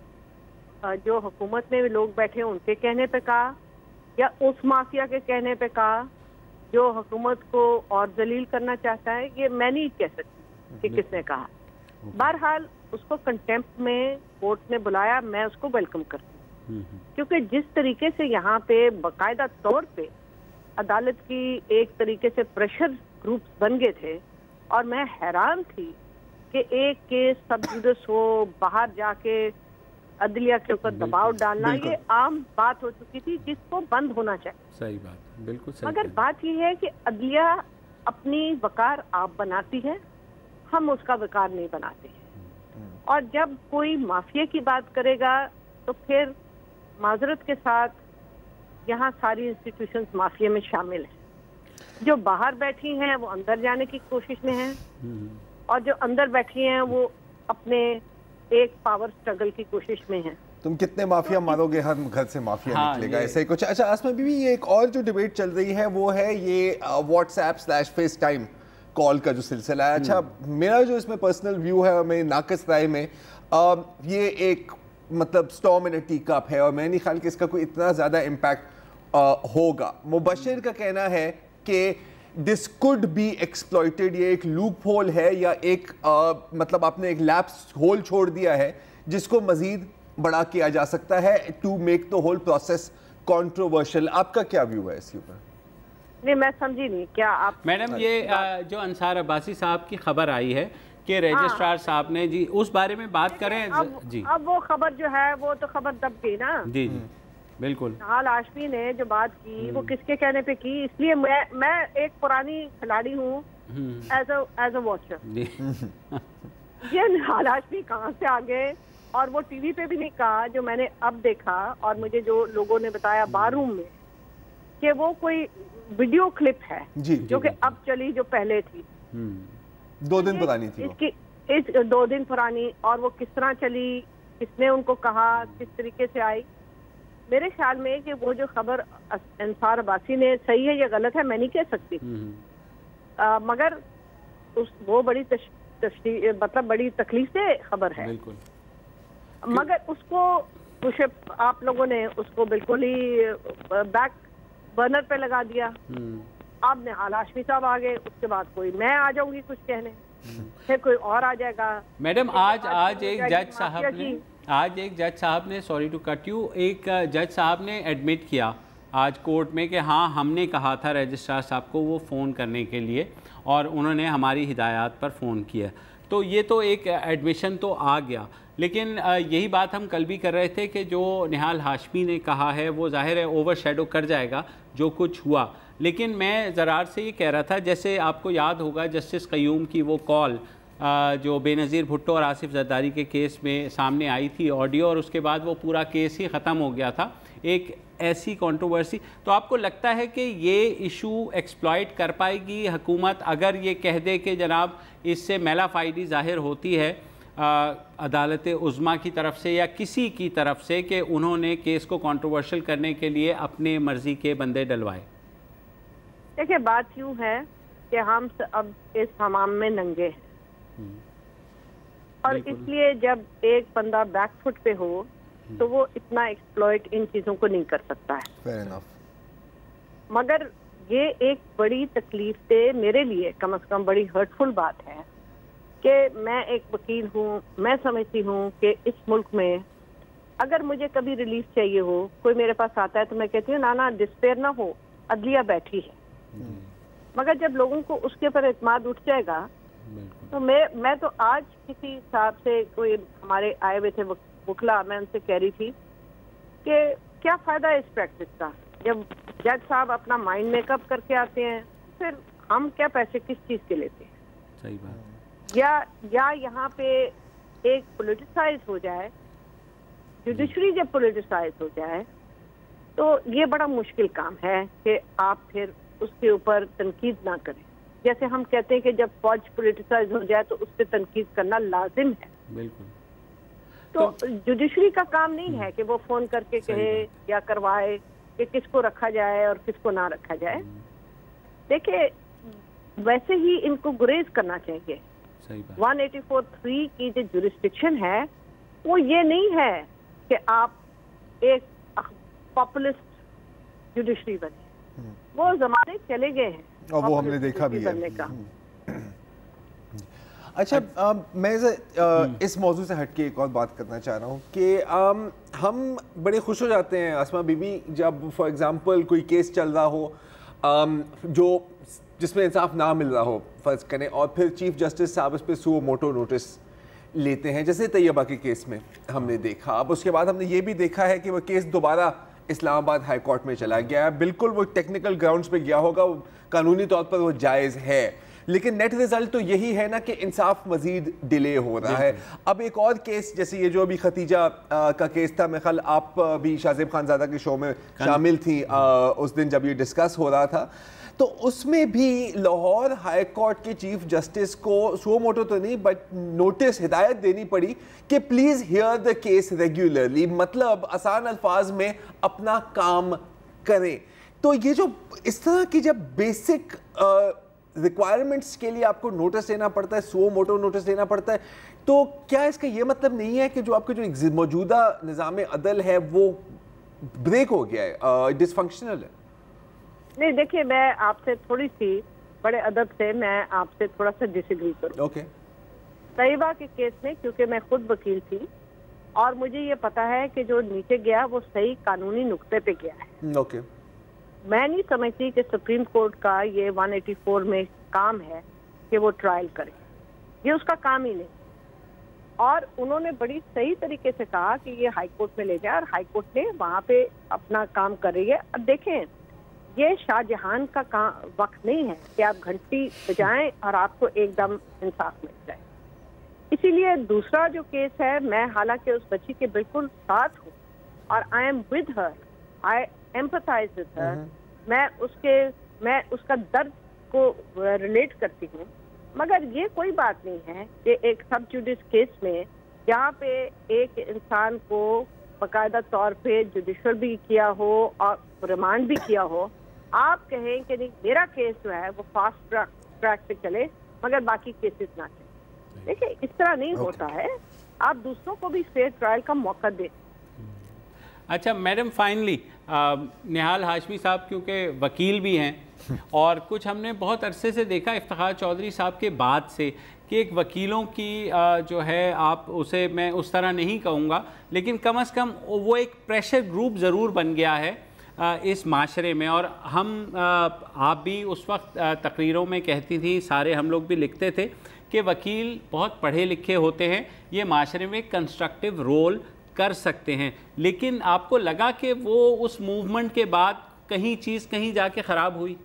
जो हुकूमत में लोग बैठे उनके कहने पे कहा या उस माफिया के कहने पे कहा जो हुकूमत को और जलील करना चाहता है? ये मैं नहीं कह सकती कि किसने कहा। बहरहाल उसको कंटेम्प्ट में कोर्ट ने बुलाया, मैं उसको वेलकम करती हूँ, क्योंकि जिस तरीके से यहाँ पे बाकायदा तौर पे अदालत की एक तरीके से प्रेशर ग्रुप्स बन गए थे और मैं हैरान थी कि एक केस सब जुडिस हो, बाहर जाके अदलिया के ऊपर दबाव डालना, ये आम बात हो चुकी थी जिसको बंद होना चाहिए। सही बात, बिल्कुल सही। मगर बात यह है कि अदलिया अपनी वकार आप बनाती है, हम उसका वकार नहीं बनाते हैं, और जब कोई माफिया की बात करेगा तो फिर माजरत के साथ यहाँ सारी इंस्टीट्यूशंस माफिया में शामिल हैं। जो बाहर बैठी हैं वो अंदर जाने की कोशिश में हैं और जो अंदर बैठी हैं वो अपने एक पावर स्ट्रगल की कोशिश में हैं। तुम कितने माफिया मारोगे, हर घर से माफिया हाँ, निकलेगा, ऐसा ही कुछ। अच्छा आसमा बीबी, ये एक और जो डिबेट चल रही है वो है ये WhatsApp slash FaceTime call का जो सिलसिला है। अच्छा, मेरा जो इसमें पर्सनल व्यू है और मेरी नाकस राय में आ, ये एक मतलब storm in a tea cup है और मैं नहीं ख्याल कि इसका कोई इतना ज़्यादा इम्पैक्ट होगा। मुबशिर का कहना है कि दिस कुड बी एक्सप्लॉइटेड, ये एक लूप होल है या एक आ, मतलब आपने एक लैप्स होल छोड़ दिया है जिसको मजीद बड़ा किया जा सकता है to make the whole process controversial. आपका क्या व्यू है इसके ऊपर? नहीं, मैं समझी नहीं क्या आप। मैडम, ये आ, जो अंसार अब्बासी साहब की खबर आई है कि रजिस्ट्रार साहब ने जी उस बारे में बात करें अब, जी। अब वो खबर जो है वो तो खबर दब गई ना। जी जी बिल्कुल। निहाल हाशमी ने जो बात की वो किसके कहने पे की? इसलिए मैं मैं एक पुरानी खिलाड़ी हूँ एज एज अ वॉचर। ये निहाल हाशमी कहाँ से आ गए? और वो टीवी पे भी नहीं कहा, जो मैंने अब देखा और मुझे जो लोगों ने बताया बार रूम में कि वो कोई वीडियो क्लिप है जी, जो कि अब चली, जो पहले थी दो दिन पुरानी थी, इसकी इस दो दिन पुरानी, और वो किस तरह चली, किसने उनको कहा, किस तरीके से आई। मेरे ख्याल में कि वो जो खबर अंसार अब्बासी ने, सही है या गलत है मैं नहीं कह सकती, आ, मगर उस वो बड़ी तश, तशरी, मतलब बड़ी तकलीफ से खबर है, मगर उसको कुछ आप लोगों ने उसको बिल्कुल ही बैक बर्नर पे लगा दिया। अब निहाल हाशमी साहब आ गए, उसके बाद कोई मैं आ जाऊंगी कुछ कहने, फिर कोई और आ जाएगा। मैडम आज आज एक जज साहब ने आज एक जज साहब ने सॉरी टू कट यू एक जज साहब ने एडमिट किया आज कोर्ट में कि हाँ हमने कहा था रजिस्ट्रार साहब को वो फ़ोन करने के लिए और उन्होंने हमारी हिदायत पर फ़ोन किया। तो ये तो एक एडमिशन तो आ गया, लेकिन यही बात हम कल भी कर रहे थे कि जो निहाल हाशमी ने कहा है वो ज़ाहिर है ओवर शेडो कर जाएगा जो कुछ हुआ। लेकिन मैं ज़रार से ये कह रहा था, जैसे आपको याद होगा जस्टिस क़य्यूम की वो कॉल जो बेनज़ीर भुट्टो और आसिफ ज़रदारी के केस में सामने आई थी ऑडियो, और उसके बाद वो पूरा केस ही ख़त्म हो गया था, एक ऐसी कंट्रोवर्सी। तो आपको लगता है कि ये इशू एक्सप्लॉइट कर पाएगी हुकूमत अगर ये कह दे कि जनाब इससे मेलाफाइडी ज़ाहिर होती है अदालत उज़्मा की तरफ से या किसी की तरफ से कि उन्होंने केस को कंट्रोवर्शियल करने के लिए अपने मर्ज़ी के बंदे डलवाए? देखिए बात यूँ है कि हम अब इस हमाम में नंगे हैं, और इसलिए जब एक बंदा बैकफुट पे हो तो वो इतना एक्सप्लॉइट इन चीज़ों को नहीं कर सकता है। Fair enough. मगर ये एक बड़ी तकलीफ से मेरे लिए कम से कम बड़ी हर्टफुल बात है कि मैं एक वकील हूँ, मैं समझती हूँ कि इस मुल्क में अगर मुझे कभी रिलीफ चाहिए हो, कोई मेरे पास आता है तो मैं कहती हूँ ना ना डिस्पेयर ना हो, अदलिया बैठी है। मगर जब लोगों को उसके ऊपर एतमाद उठ जाएगा तो मैं मैं तो आज किसी साहब से, कोई हमारे आए हुए थे वकला, मैं उनसे कह रही थी कि क्या फ़ायदा है इस प्रैक्टिस का, जब जज साहब अपना माइंड मेकअप करके आते हैं फिर हम क्या पैसे किस चीज़ के लेते हैं। सही बात। या या यहाँ पे एक पोलिटिसाइज हो जाए, जुडिशरी जब पोलिटिसाइज हो जाए तो ये बड़ा मुश्किल काम है कि आप फिर उसके ऊपर तनकीद ना करें। जैसे हम कहते हैं कि जब फौज पोलिटिसाइज हो जाए तो उस पर तनकीद करना लाजिम है। बिल्कुल। तो, तो जुडिशरी का काम नहीं है कि वो फोन करके कहे या करवाए कि किसको रखा जाए और किसको ना रखा जाए। देखिए वैसे ही इनको गुरेज करना चाहिए। वन एटी फोर थ्री की जो जुरिस्डिक्शन है वो ये नहीं है कि आप एक पॉपुलिस्ट जुडिशरी बने, वो जमाने चले गए हैं और वो हमने देखा भी है। का। अच्छा आ, मैं आ, इस मौजू से हटके एक और बात करना चाह रहा हूँ कि आ, हम बड़े खुश हो जाते हैं आसमा बीबी जब फॉर एग्जांपल कोई केस चल रहा हो आ, जो जिसमें इंसाफ ना मिल रहा हो फर्ज करें, और फिर चीफ जस्टिस साहब इस पर सुओ मोटो नोटिस लेते हैं, जैसे तैयबा के केस में हमने देखा। अब उसके बाद हमने ये भी देखा है कि वह केस दोबारा इस्लामाबाद हाई कोर्ट में चला गया है। बिल्कुल वो टेक्निकल ग्राउंड्स पे गया होगा, कानूनी तौर पर वो जायज़ है, लेकिन नेट रिजल्ट तो यही है ना कि इंसाफ मजीद डिले हो रहा है। अब एक और केस जैसे ये जो अभी खतीजा आ, का केस था, मैं ख्याल आप भी शाज़ेब खानज़ादा के शो में शामिल थी आ, उस दिन जब ये डिस्कस हो रहा था, तो उसमें भी लाहौर हाई कोर्ट के चीफ जस्टिस को सो मोटो तो नहीं बट नोटिस हिदायत देनी पड़ी कि please hear the case regularly, मतलब आसान अल्फाज में अपना काम करें। तो ये जो इस तरह की जब बेसिक रिक्वायरमेंट्स के लिए आपको नोटिस देना पड़ता है, सो मोटो नोटिस देना पड़ता है, तो क्या इसका ये मतलब नहीं है कि जो आपके जो मौजूदा निज़ाम अदल है वो ब्रेक हो गया है, डिसफंक्शनल है? नहीं देखिए, मैं आपसे थोड़ी सी बड़े अदब से मैं आपसे थोड़ा सा डिसएग्री करूँ। ओके। तैयबा के केस में क्योंकि मैं खुद वकील थी और मुझे ये पता है कि जो नीचे गया वो सही कानूनी नुक्ते पे गया है। ओके। मैं नहीं समझती कि सुप्रीम कोर्ट का ये वन एटी फोर में काम है कि वो ट्रायल करे, ये उसका काम ही नहीं। और उन्होंने बड़ी सही तरीके से कहा कि ये हाई कोर्ट में ले जाए, और हाई कोर्ट ने वहाँ पे अपना काम कर रही है। अब देखें, ये शाहजहां का काम वक्त नहीं है कि आप घंटी बजाएं और आपको एकदम इंसाफ मिल जाए। इसीलिए दूसरा जो केस है, मैं हालांकि उस बच्ची के बिल्कुल साथ हूँ और I am with her, I empathise with her, मैं उसके मैं उसका दर्द को रिलेट करती हूँ, मगर ये कोई बात नहीं है कि एक सब जुडिस केस में जहाँ पे एक इंसान को बाकायदा तौर पे जुडिशल भी किया हो और रिमांड भी किया हो, आप कहें कि नहीं मेरा केस जो है वो फास्ट ट्रैक ट्रैक पे चले मगर बाकी केसेस ना चले। देखिए इस तरह नहीं okay. होता है, आप दूसरों को भी फेयर ट्रायल का मौका दें। अच्छा मैडम, फाइनली निहाल हाशमी साहब क्योंकि वकील भी हैं और कुछ हमने बहुत अरसे से देखा इफ्तिखार चौधरी साहब के बाद से कि एक वकीलों की जो है, आप उसे मैं उस तरह नहीं कहूँगा, लेकिन कम अज़ कम वो एक प्रेशर ग्रुप ज़रूर बन गया है इस माशरे में। और हम आप भी उस वक्त तकरीरों में कहती थी, सारे हम लोग भी लिखते थे कि वकील बहुत पढ़े लिखे होते हैं, ये माशरे में कंस्ट्रक्टिव रोल कर सकते हैं, लेकिन आपको लगा कि वो उस मूवमेंट के बाद कहीं चीज़ कहीं जाके ख़राब हुई?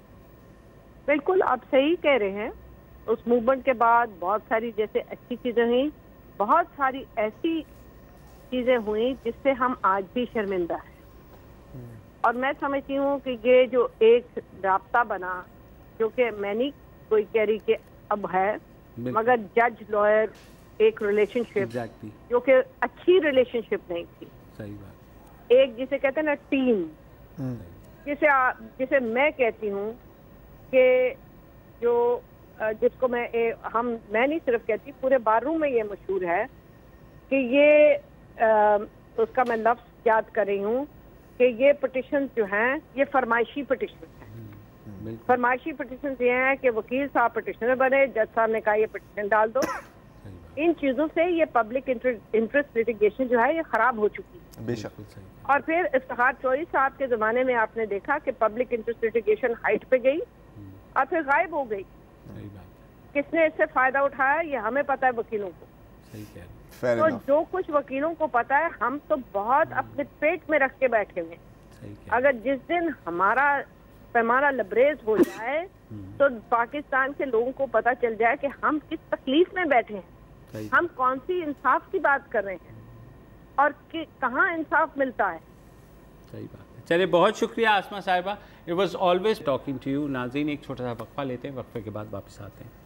बिल्कुल आप सही कह रहे हैं, उस मूवमेंट के बाद बहुत सारी जैसे अच्छी चीज़ें हुई, बहुत सारी ऐसी चीज़ें हुई जिससे हम आज भी शर्मिंदा हैं। और मैं समझती हूँ कि ये जो एक राब्ता बना, जो कि मैं नहीं कोई कह रही कि अब है, मगर जज लॉयर एक रिलेशनशिप exactly. जो कि अच्छी रिलेशनशिप नहीं थी। सही बात। एक जिसे कहते हैं ना टीम, जिसे जिसे मैं कहती हूँ कि जो जिसको मैं ए, हम मैं नहीं सिर्फ कहती, पूरे बाररूम में ये मशहूर है कि ये आ, उसका मैं लफ्ज़ याद कर रही हूँ कि ये पिटिशन जो हैं ये फरमाइशी पिटिशन हैं। फरमाइशी पिटिशन ये हैं कि वकील साहब पिटिशनर बने, जज साहब ने कहा ये पिटिशन डाल दो। इन चीज़ों से ये पब्लिक इंटरेस्ट लिटिगेशन जो है ये ख़राब हो चुकी है। बेशक। और फिर इफ्तिखार चौधरी साहब के ज़माने में आपने देखा कि पब्लिक इंटरेस्ट लिटिगेशन हाइट पे गई और फिर गायब हो गई। किसने इससे फ़ायदा उठाया ये हमें पता है, वकीलों को। सही कह रहे हैं। तो जो कुछ वकीलों को पता है, हम तो बहुत अपने पेट में रख के बैठे हुए हैं। अगर जिस दिन हमारा पैमाना लबरेज हो जाए तो पाकिस्तान के लोगों को पता चल जाए कि हम किस तकलीफ में बैठे हैं, हम कौन सी इंसाफ की बात कर रहे हैं और कि कहाँ इंसाफ मिलता है। सही बात है। चलिए, बहुत शुक्रिया आसमा साहिबा, it was always talking to you. नाज़रीन, एक छोटा सा वक्फा लेते हैं, वक्फे के बाद वापस आते हैं।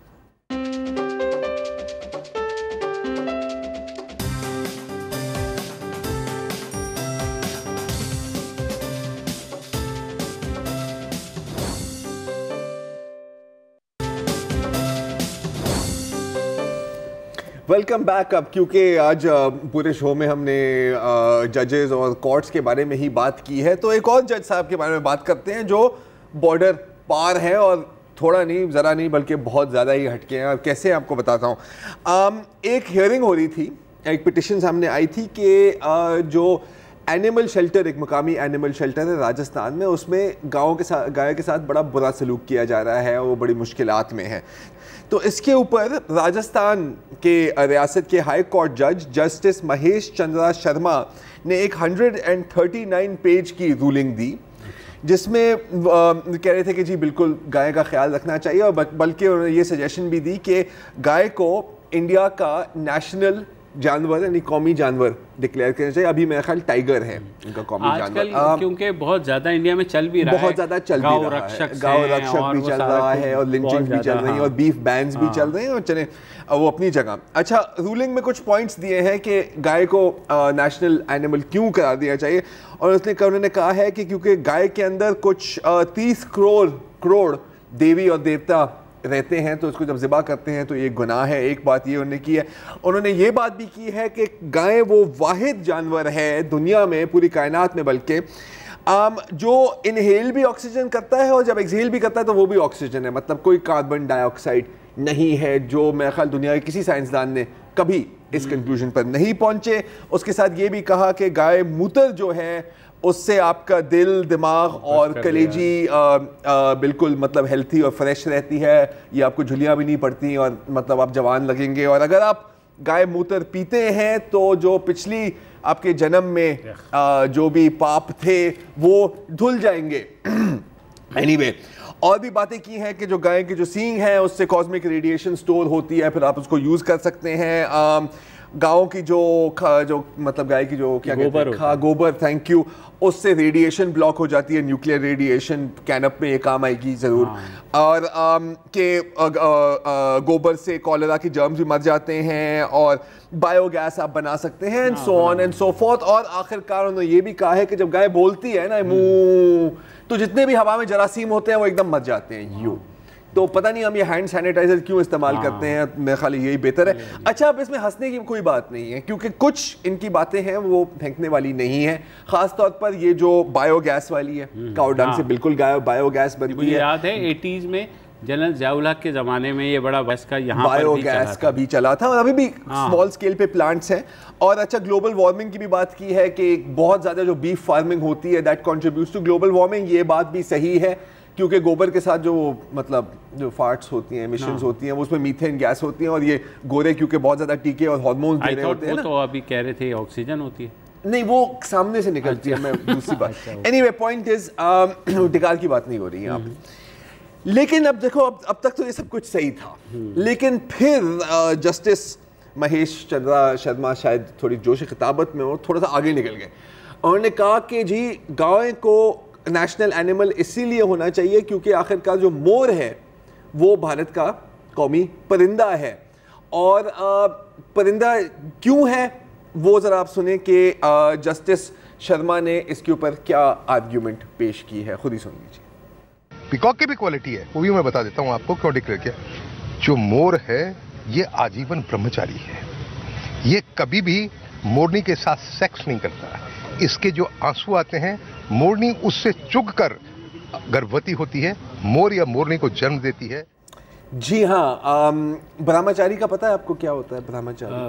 Welcome back. अब क्योंकि आज पूरे शो में हमने जजेस और कोर्ट्स के बारे में ही बात की है, तो एक और जज साहब के बारे में बात करते हैं जो बॉर्डर पार है और थोड़ा नहीं, ज़रा नहीं, बल्कि बहुत ज़्यादा ही हटके हैं। और कैसे आपको बताता हूँ, एक हियरिंग हो रही थी, एक पिटिशन सामने आई थी कि जो एनिमल शेल्टर, एक मुकामी एनिमल शेल्टर है राजस्थान में, उसमें गायों के साथ गाय के साथ बड़ा बुरा सलूक किया जा रहा है और वो बड़ी मुश्किलात में है। तो इसके ऊपर राजस्थान के रियासत के हाई कोर्ट जज जस्टिस महेश चंद्रा शर्मा ने एक एक सौ उनतालीस पेज की रूलिंग दी, जिसमें कह रहे थे कि जी बिल्कुल गाय का ख्याल रखना चाहिए, और बल्कि उन्होंने ये सजेशन भी दी कि गाय को इंडिया का नेशनल जानवर यानी कौमी जानवर डिक्लेयर करना चाहिए। अभी मेरा ख्याल टाइगर है इनका कौमी जानवर, क्योंकि बहुत ज्यादा इंडिया में चल भी रहा है, बहुत ज्यादा चल भी रहा है, गांव रक्षक भी चल रहा है और लिंचिंग भी चल रही है और बीफ बैंस भी चल रहे हैं, और चले वो अपनी जगह। अच्छा, रूलिंग में कुछ पॉइंट्स दिए हैं कि गाय को नेशनल एनिमल क्यों करार दिया चाहिए, और उसने उन्होंने कहा है कि क्योंकि गाय के अंदर कुछ तीस करोड़ करोड़ देवी और देवता रहते हैं, तो उसको जब ज़िबा करते हैं तो ये गुनाह है। एक बात ये उन्होंने की है। उन्होंने ये बात भी की है कि गाय वो वाहिद जानवर है दुनिया में, पूरी कायनात में बल्कि, आम जो इनहेल भी ऑक्सीजन करता है और जब एक्सहेल भी करता है तो वो भी ऑक्सीजन है, मतलब कोई कार्बन डाइऑक्साइड नहीं है, जो मेरा ख्याल दुनिया के किसी साइंसदान ने कभी इस कंक्लूजन पर नहीं पहुंचे। उसके साथ ये भी कहा कि गाय मूत्र जो है उससे आपका दिल, दिमाग और कलेजी आ, आ, बिल्कुल मतलब हेल्थी और फ्रेश रहती है, ये आपको झुलियाँ भी नहीं पड़ती और मतलब आप जवान लगेंगे। और अगर आप गाय मूत्र पीते हैं तो जो पिछली आपके जन्म में आ, जो भी पाप थे वो धुल जाएंगे। एनीवे, और भी बातें की हैं कि जो गाय के जो सींग है उससे कॉस्मिक रेडिएशन स्टोर होती है, फिर आप उसको यूज़ कर सकते हैं। आ, गाँव की जो जो मतलब गाय की जो क्या कहते हैं खा गोबर, थैंक यू, उससे रेडिएशन ब्लॉक हो जाती है, न्यूक्लियर रेडिएशन कैनप में ये काम आएगी ज़रूर। हाँ। और आम, के गोबर से कॉलेरा के जर्म्स भी मर जाते हैं और बायोगैस आप बना सकते हैं and so on and so forth. और आखिरकार उन्होंने ये भी कहा है कि जब गाय बोलती है ना मुंह, तो जितने भी हवा में जरासीम होते हैं वो एकदम मर जाते हैं यूँ। तो पता नहीं हम ये हैंड सैनिटाइजर क्यों इस्तेमाल करते हैं, मेरे ख्याल यही बेहतर है। अच्छा, अब इसमें हंसने की कोई बात नहीं है क्योंकि कुछ इनकी बातें हैं वो फेंकने वाली नहीं है, खास तौर पर ये जो बायोगैस वाली है, काऊ डंग से बिल्कुल गाय बायोगैस बनती है। याद है एटीज़ में जनरल ज़िया-उल हक के ज़माने में ये बड़ा बस का यहाँ बायोगैस का भी चला था और अभी भी स्मॉल स्केल पे प्लांट्स हैं। और अच्छा, ग्लोबल वार्मिंग की भी बात की है कि बहुत ज़्यादा जो बीफ फार्मिंग होती है that contributes to global warming, ये बात भी सही है क्योंकि गोबर के साथ जो मतलब जो फार्ट्स होती हैं, एमिशंस होती हैं, वो उसमें मीथेन गैस होती हैं और ये गोरे क्योंकि बहुत ज़्यादा टीके और हार्मोन्स दे रहे होते हैं ना। तो अभी कह रहे थे ऑक्सीजन होती है, नहीं वो सामने से निकलती है। मैं दूसरी बात एनीवे पॉइंट इज टिकाल की बात नहीं हो रही है आप। लेकिन अब देखो, अब अब तक तो ये सब कुछ सही था, लेकिन फिर जस्टिस महेश चंद्रा शर्मा शायद थोड़ी जोश खिताबत में वो थोड़ा सा आगे निकल गए। उन्होंने कहा कि जी गाय को नेशनल एनिमल इसीलिए होना चाहिए क्योंकि आखिरकार जो मोर है वो भारत का कौमी परिंदा है। और आ, परिंदा क्यों है वो ज़रा आप सुने कि जस्टिस शर्मा ने इसके ऊपर क्या आर्ग्यूमेंट पेश की है, खुद ही सुन लीजिए। पीकॉक की भी क्वालिटी है, वो भी मैं बता देता हूँ आपको क्यों डिक्लेयर किया। जो मोर है ये आजीवन ब्रह्मचारी है, ये कभी भी मोरनी के साथ सेक्स नहीं करता। इसके जो आंसू आते हैं, मोरनी उससे चुग कर गर्भवती होती है, मोर या मोरनी को जन्म देती है। जी हाँ, ब्रह्मचारी का पता है आपको क्या होता है? ब्रह्मचारी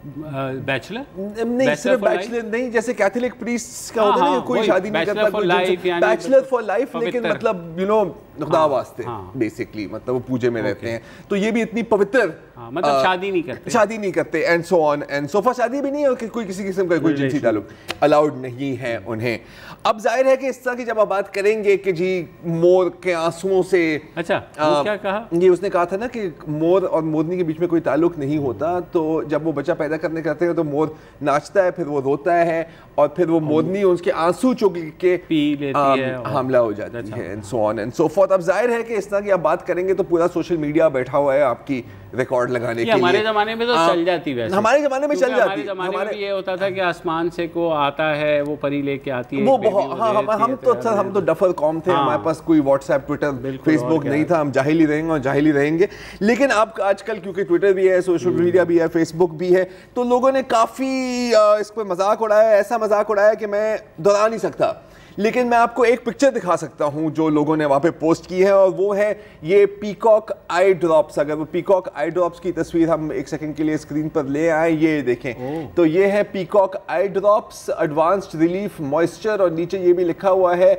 बैचलर नहीं, सिर्फ बैचलर नहीं, जैसे कैथोलिक प्रीस्ट का होता है ना, कोई शादी नहीं करता, बैचलर फॉर लाइफ, लेकिन मतलब यू नो खुदा वास्ते बेसिकली, मतलब वो पूजे में रहते हैं। तो ये भी इतनी पवित्र, मतलब शादी नहीं करते, शादी नहीं करते and so on and so for, शादी भी नहीं है, कोई किसी किस्म का कोई जिनसी ताल्लुक अलाउड नहीं है उन्हें। अब जाहिर है कि इस तरह की जब आप बात करेंगे कि जी मोर के आंसुओं से, अच्छा आ, क्या कहा ये उसने कहा था ना कि मोर और मोरनी के बीच में कोई ताल्लुक नहीं होता। तो जब वो बच्चा पैदा करने करते हैं तो मोर नाचता है, फिर वो रोता है और फिर वो मोरनी उसके आंसू चुग के पी लेती है, हमला हो जाती है and so on and so forth. अब जाहिर है कि इस तरह की आप बात करेंगे तो पूरा सोशल मीडिया बैठा हुआ है आपकी रिकॉर्ड लगाने के लिए। हमारे जमाने में तो आ, चल जाती वैसे, हमारे जमाने में चल जाती, हमारे जमाने में ये होता था कि आसमान से को आता है, वो परी लेके आती है, वो बहुत, हाँ, हम हम तो सर हम तो डफर कौम थे, हमारे पास कोई व्हाट्सएप ट्विटर फेसबुक नहीं था, हम जाहिल ही रहेंगे और जाहिल ही रहेंगे। लेकिन अब आजकल क्योंकि ट्विटर भी है, सोशल मीडिया भी है, फेसबुक भी है, तो लोगों ने काफ़ी इस पर मजाक उड़ाया, ऐसा मजाक उड़ाया कि मैं दोहरा नहीं सकता। लेकिन मैं आपको एक पिक्चर दिखा सकता हूं जो लोगों ने वहां पे पोस्ट की है, और वो है ये पीकॉक आई ड्रॉप्स। अगर वो पीकॉक आई ड्रॉप्स की तस्वीर हम एक सेकंड के लिए स्क्रीन पर ले आए, ये देखें तो ये है peacock eye drops advanced relief moisture, और नीचे ये भी लिखा हुआ है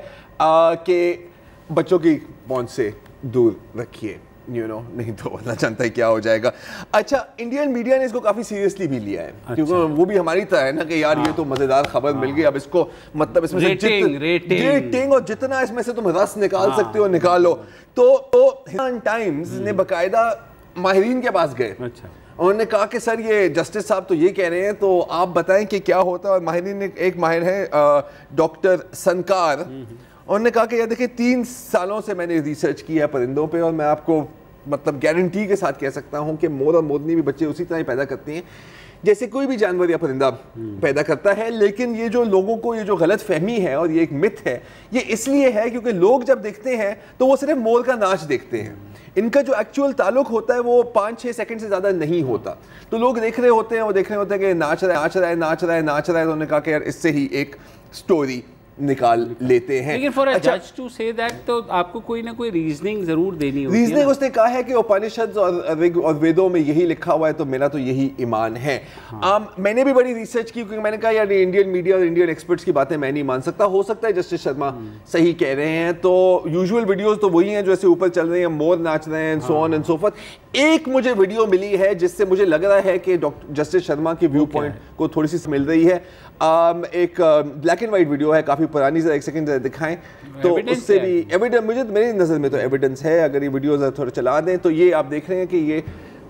कि बच्चों की पहुंच से दूर रखिए, यू नो, नहीं तो पता चलता है क्या हो जाएगा। अच्छा, इंडियन मीडिया ने इसको काफी सीरियसली भी लिया है, अच्छा। क्योंकि वो भी हमारी तरह है ना कि यार हाँ। ये तो मजेदार खबर हाँ। मिल गई, अब इसको मतलब इसमें रेटिंग, से रेटिंग। रेटिंग और जितना इसमें से तुम रस निकाल हाँ। सकते हो निकालो। तो तो हिंदुस्तान टाइम्स ने बाकायदा माहिरीन के पास गए, अच्छा। उन्होंने कहा कि सर ये जस्टिस साहब तो ये कह रहे हैं, तो आप बताएं कि क्या होता है। और माहिरीन ने, एक माहिर है डॉक्टर सनकार, उन्होंने कहा कि यार देखिए तीन सालों से मैंने रिसर्च किया है परिंदों पे, और मैं आपको मतलब गारंटी के साथ कह सकता हूं कि मोर और मोरनी भी बच्चे उसी तरह ही पैदा करती हैं जैसे कोई भी जानवर या परिंदा पैदा करता है। लेकिन ये जो लोगों को ये जो गलत फहमी है और ये एक मिथ है, ये इसलिए है क्योंकि लोग जब देखते हैं तो वो सिर्फ मोर का नाच देखते हैं, इनका जो एक्चुअल ताल्लुक होता है वो पाँच छः सेकंड से ज़्यादा नहीं होता। तो लोग देख रहे होते हैं, वो देख रहे होते हैं कि नाच रहा है नाच रहा है नाच रहा है नाच रहा है, तो उन्होंने कहा कि यार इससे ही एक स्टोरी निकाल लेते हैं। लेकिन फॉर अ जज टू से दैट, तो आपको कोई ना कोई रीजनिंग जरूर देनी होती है। रीजनिंग उसने कहा है कि उपनिषद और ऋग और वेदों में यही लिखा हुआ है, तो मेरा तो यही ईमान है। हाँ। आम, मैंने भी बड़ी रिसर्च की, क्योंकि मैंने कहा यार इंडियन मीडिया और इंडियन एक्सपर्ट्स की बातें मैं नहीं मान सकता, हो सकता है जस्टिस शर्मा सही कह रहे हैं। तो यूजुअल वीडियोस तो वही हैं जो ऐसे ऊपर चल रहे हैं, मोर नाच रहे हैं, so on and so forth. एक मुझे वीडियो मिली है जिससे मुझे लग रहा है कि डॉक्टर जस्टिस शर्मा के व्यू पॉइंट को थोड़ी सी मिल रही है। Um, एक ब्लैक एंड वाइट वीडियो है, काफ़ी पुरानी, जरा एक सेकंड जरा दिखाएं तो उससे भी एविडेंस, मुझे मेरी नज़र में तो एविडेंस है। अगर ये वीडियो जरा थोड़ा चला दें तो ये आप देख रहे हैं कि ये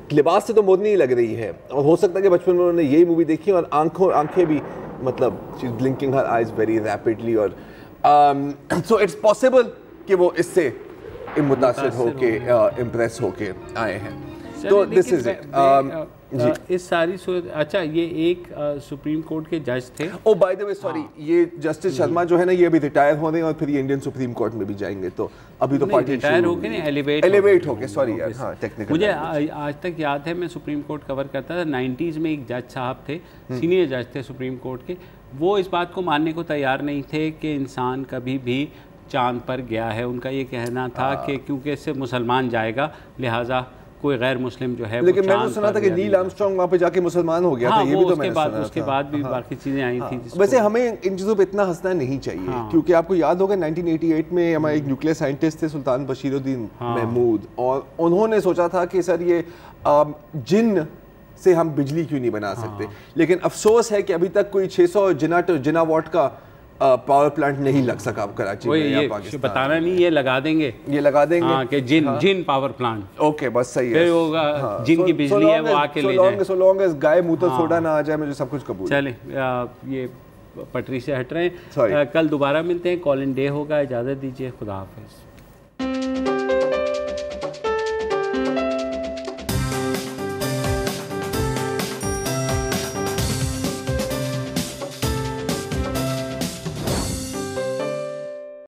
लिबास से तो मोदनी ही लग रही है, और हो सकता है कि बचपन में उन्होंने यही मूवी देखी और आंखों आंखें भी मतलब she is blinking her eyes very rapidly, और सो इट्स पॉसिबल कि वो इससे मुतासिर होके इम्प्रेस होके आए हैं। तो दिस इज इट जी। इस सारी सूरत, अच्छा ये एक सुप्रीम कोर्ट के जज थे, oh by the way sorry, ये जस्टिस शर्मा जो है ना, ये अभी रिटायर हो रहे हैं और फिर ये इंडियन सुप्रीम कोर्ट में भी जाएंगे, तो अभी तो पार्टी रिटायर हो गए नहीं, एलिवेट एलिवेट हो गए, सॉरी यार, हाँ टेक्निकल। मुझे आज तक याद है, मैं सुप्रीम कोर्ट कवर करता था, नाइन्टीज़ में एक जज साहब थे, सीनियर जज थे सुप्रीम कोर्ट के, वो इस बात को मानने को तैयार नहीं थे कि इंसान कभी भी चांद पर गया है। उनका ये कहना था कि क्योंकि इससे मुसलमान जाएगा, लिहाजा कोई गैर मुस्लिम जो है, लेकिन मैंने सुना था कि नील आर्मस्ट्रॉन्ग वहाँ पे जाके मुसलमान हो गया हाँ, था, ये भी तो मैंने बाद, सुना उसके था। बाद भी हाँ, बाकी चीज़ें आई हाँ, थी। वैसे हमें इन चीज़ों पे इतना हंसना नहीं चाहिए, हाँ, क्योंकि आपको याद होगा नाइनटीन एटी एट में हमारे एक न्यूक्लियर साइंटिस्ट थे सुल्तान बशीरुद्दीन हाँ, महमूद, और उन्होंने सोचा था कि सर ये जिन से हम बिजली क्यों नहीं बना सकते, हाँ, लेकिन अफसोस है कि अभी तक कोई छह सौ जिना जिना वाट का पावर प्लांट नहीं लग सका कराची में या पाकिस्तान। बताना नहीं, ये लगा देंगे, ये लगा देंगे हाँ, कि जिन हाँ, जिन पावर प्लांट, ओके बस सही है, फिर होगा हाँ, जिन की बिजली है वो आके ले जाए, सो लॉन्ग एज गाय मुंह तो सोडा ना आ जाए, मुझे सब कुछ कबूल। चले ये पटरी से हट रहे हैं, कल दोबारा मिलते हैं, कॉल इन डे होगा, इजाज़त दीजिए, खुदा हाफिज़।